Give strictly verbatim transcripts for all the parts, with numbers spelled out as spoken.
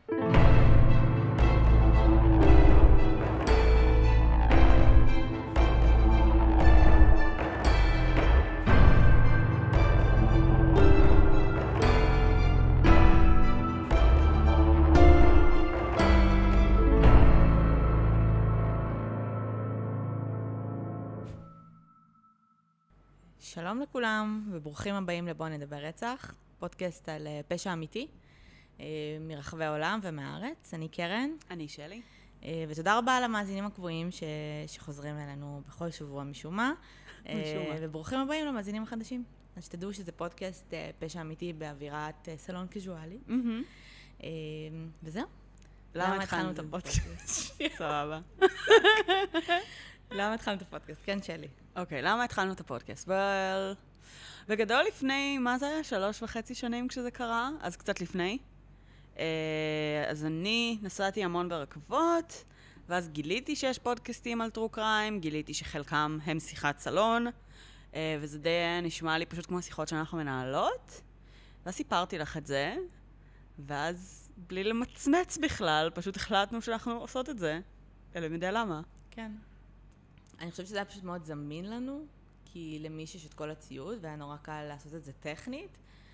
שלום לכולם וברוכים הבאים לבוא נדבר רצח, פודקאסט על פשע אמיתי מרחבי העולם ומהארץ. אני קרן. אני שלי. ותודה רבה למאזינים הקבועים ש... שחוזרים אלינו בכל שבוע משום מה. וברוכים הבאים למאזינים החדשים. אז שתדעו שזה פודקאסט פשע אמיתי באווירת סלון קזואלי. וזהו. למה התחלנו את הפודקאסט? סבבה. למה התחלנו את הפודקאסט? כן, שלי. אוקיי, למה התחלנו את הפודקאסט? אבל... בגדול לפני, מה זה היה? שלוש וחצי שנים כשזה קרה? אז קצת לפני. אז אני נסעתי המון ברכבות, ואז גיליתי שיש פודקאסטים על טרו קריים, גיליתי שחלקם הם שיחת סלון, וזה די נשמע לי פשוט כמו שיחות שאנחנו מנהלות. ואז סיפרתי לך את זה, ואז בלי למצמץ בכלל, פשוט החלטנו שאנחנו עושות את זה. אלא מדי למה. כן. אני חושבת שזה היה פשוט מאוד זמין לנו, כי למי שיש את כל הציוד, והיה נורא קל לעשות את זה טכנית.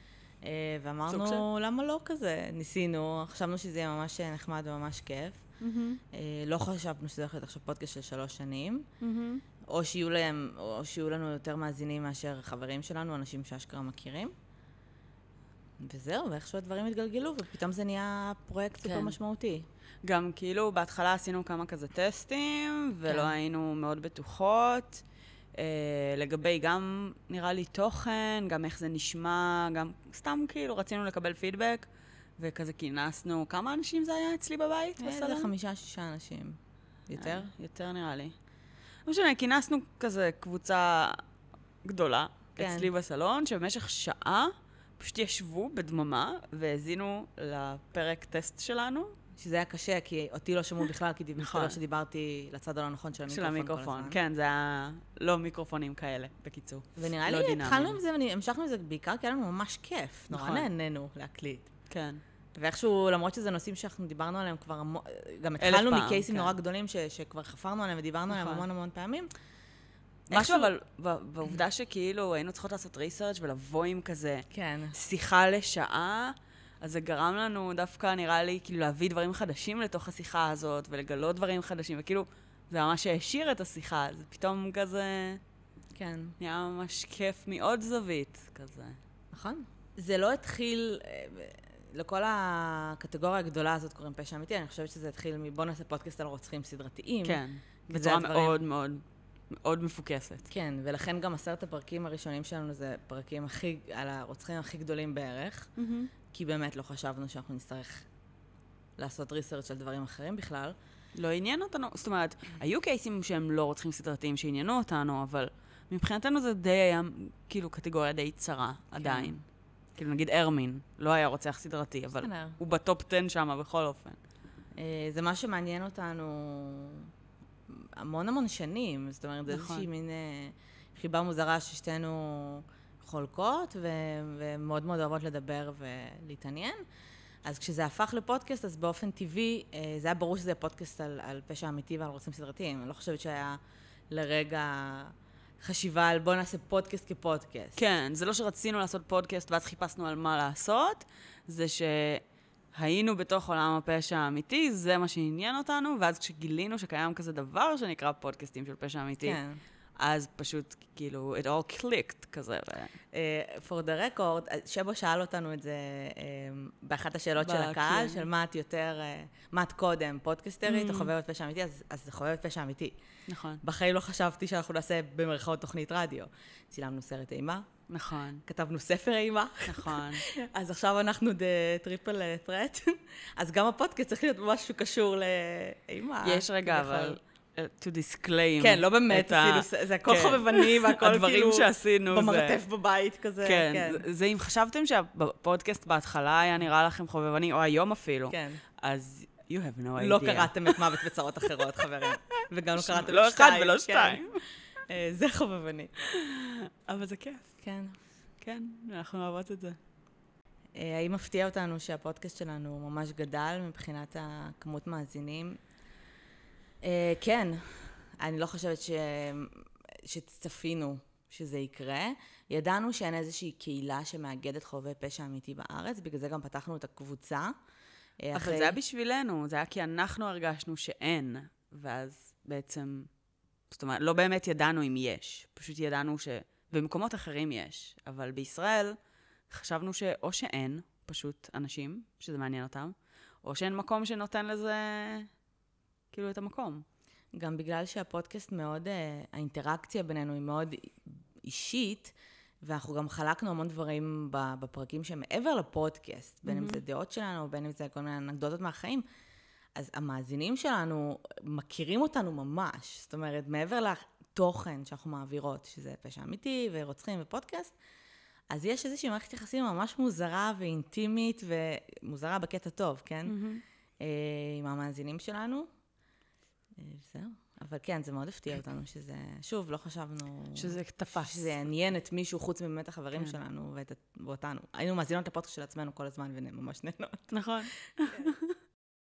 ואמרנו, למה לא כזה? ניסינו, חשבנו שזה יהיה ממש נחמד וממש כיף. לא חשבנו שזה הולך להיות עכשיו פודקאסט של שלוש שנים, או שיהיו להם, או שיהיו לנו יותר מאזינים מאשר חברים שלנו, אנשים שאשכרה מכירים. וזהו, ואיכשהו הדברים התגלגלו, ופתאום זה נהיה פרויקט סופר משמעותי. גם כאילו בהתחלה עשינו כמה כזה טסטים, ולא היינו מאוד בטוחות. לגבי גם נראה לי תוכן, גם איך זה נשמע, גם סתם כאילו רצינו לקבל פידבק, וכזה כינסנו, כמה אנשים זה היה אצלי בבית? זה חמישה, שישה אנשים. יותר? יותר נראה לי. לא משנה, כינסנו כזה קבוצה גדולה אצלי בסלון, שבמשך שעה פשוט ישבו בדממה, והזינו לפרק טסט שלנו. שזה היה קשה, כי אותי לא שמעו בכלל, כי מסתבר שדיברתי לצד הלא נכון של המיקרופון. של המיקרופון, כן, זה היה לא מיקרופונים כאלה, בקיצור. ונראה לי, התחלנו עם זה, והמשכנו עם זה בעיקר, כי היה לנו ממש כיף. נורא נהנינו להקליט. כן. ואיכשהו, למרות שזה נושאים שאנחנו דיברנו עליהם כבר, גם התחלנו מקייסים נורא גדולים, שכבר חפרנו עליהם ודיברנו עליהם המון המון פעמים. משהו אבל, בעובדה שכאילו היינו צריכות לעשות ריסרצ' ולבוא עם כזה שיחה לשעה, אז זה גרם לנו דווקא, נראה לי, כאילו להביא דברים חדשים לתוך השיחה הזאת, ולגלות דברים חדשים, וכאילו, זה ממש העשיר את השיחה, זה פתאום כזה... כן. נהיה ממש כיף מעוד זווית, כזה. נכון. זה לא התחיל, לכל הקטגוריה הגדולה הזאת קוראים פשע אמיתי, אני חושבת שזה התחיל מבוא נעשה פודקאסט על רוצחים סדרתיים. כן. בצורה מאוד מאוד, מאוד מפוקסת. כן, ולכן גם עשרת הפרקים הראשונים שלנו זה פרקים הכי, על הרוצחים הכי גדולים בערך. כי באמת לא חשבנו שאנחנו נצטרך לעשות ריסרצ' על דברים אחרים בכלל. לא עניין אותנו, זאת אומרת, היו קייסים שהם לא רוצחים סדרתיים שעניינו אותנו, אבל מבחינתנו זה די היה, כאילו, קטגוריה די צרה, עדיין. כאילו, נגיד ארמין, לא היה רוצח סדרתי, אבל הוא בטופ עשר שם בכל אופן. זה מה שמעניין אותנו המון המון שנים, זאת אומרת, זה איזושהי מין חיבה מוזרה ששתינו חולקות, ומאוד מאוד אוהבות לדבר ולהתעניין. אז כשזה הפך לפודקאסט, אז באופן טבעי, זה היה ברור שזה פודקאסט על, על פשע אמיתי ועל רוצחים סדרתיים. אני לא חושבת שהיה לרגע חשיבה על בוא נעשה פודקאסט כפודקאסט. כן, זה לא שרצינו לעשות פודקאסט ואז חיפשנו על מה לעשות, זה שהיינו בתוך עולם הפשע האמיתי, זה מה שעניין אותנו, ואז כשגילינו שקיים כזה דבר שנקרא פודקאסטים של פשע אמיתי, כן. אז פשוט, כאילו, it all clicked כזה. Uh, for the record, שבו שאל אותנו את זה uh, באחת השאלות של הקהל, של מה את יותר, uh, מה את קודם, פודקסטרית או חובבת פשע אמיתי, אז, אז זה חובבת פשע אמיתי. נכון. בחיים לא חשבתי שאנחנו נעשה במרכאות תוכנית רדיו. צילמנו סרט אימה. נכון. כתבנו ספר אימה. נכון. אז עכשיו אנחנו the triple threat. אז גם הפודקאסט צריך להיות משהו קשור לאימה. יש רגע, אבל... to disclaim. כן, לא באמת, זה הכל חובבני והכל כאילו שעשינו במרתף בבית כזה. כן, זה אם חשבתם שהפודקאסט בהתחלה היה נראה לכם חובבני, או היום אפילו, אז you have no idea. לא קראתם את מוות וצרות אחרות, חברים. וגם לא קראתם את שתיים. לא אחד ולא שתיים. זה חובבני. אבל זה כיף. כן. כן, אנחנו אוהבות את זה. האם מפתיע אותנו שהפודקאסט שלנו ממש גדל מבחינת הכמות מאזינים? כן, אני לא חושבת ש... שצפינו שזה יקרה. ידענו שאין איזושהי קהילה שמאגדת חובבי פשע אמיתי בארץ, בגלל זה גם פתחנו את הקבוצה. אבל אחרי... זה היה בשבילנו, זה היה כי אנחנו הרגשנו שאין, ואז בעצם, זאת אומרת, לא באמת ידענו אם יש, פשוט ידענו ש... במקומות אחרים יש, אבל בישראל חשבנו שאו שאין, פשוט אנשים, שזה מעניין אותם, או שאין מקום שנותן לזה, כאילו, את המקום. גם בגלל שהפודקאסט מאוד, האינטראקציה בינינו היא מאוד אישית, ואנחנו גם חלקנו המון דברים בפרקים שמעבר לפודקאסט, בין אם זה דעות שלנו, בין אם זה כל מיני אנקדוטות מהחיים, אז המאזינים שלנו מכירים אותנו ממש, זאת אומרת, מעבר לתוכן שאנחנו מעבירות, שזה פשע אמיתי ורוצחים ופודקאסט, אז יש איזושהי מערכת יחסים ממש מוזרה ואינטימית, ומוזרה בקטע טוב, כן? Mm-hmm. עם המאזינים שלנו. זהו. אבל כן, זה מאוד הפתיע אותנו שזה, שוב, לא חשבנו... שזה תפס. שזה יעניין את מישהו חוץ מבאמת החברים כן. שלנו ואת, ואותנו. היינו מאזינות לפודקאסט של עצמנו כל הזמן וממש נהנות. נכון.